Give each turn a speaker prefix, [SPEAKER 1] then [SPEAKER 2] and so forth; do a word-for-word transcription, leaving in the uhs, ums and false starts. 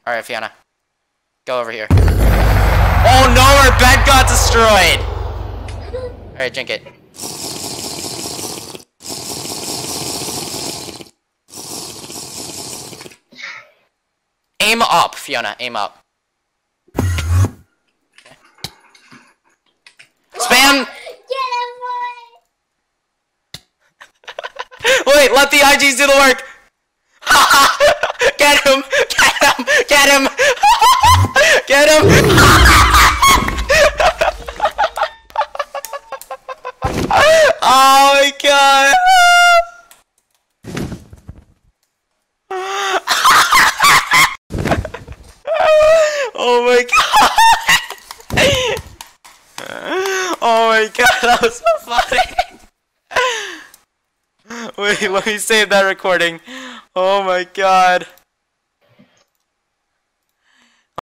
[SPEAKER 1] Alright, Fiona. Go over here. Oh no, our bed got destroyed! Alright, drink it. Aim up, Fiona. Aim up. Okay. Spam!
[SPEAKER 2] Get him, boy!
[SPEAKER 1] Wait, let the I Gs do the work! Get him! Get him! Get him! Get him! Oh my god! Oh my god! Oh my god, that was so funny! Wait, let me save that recording. Oh my god.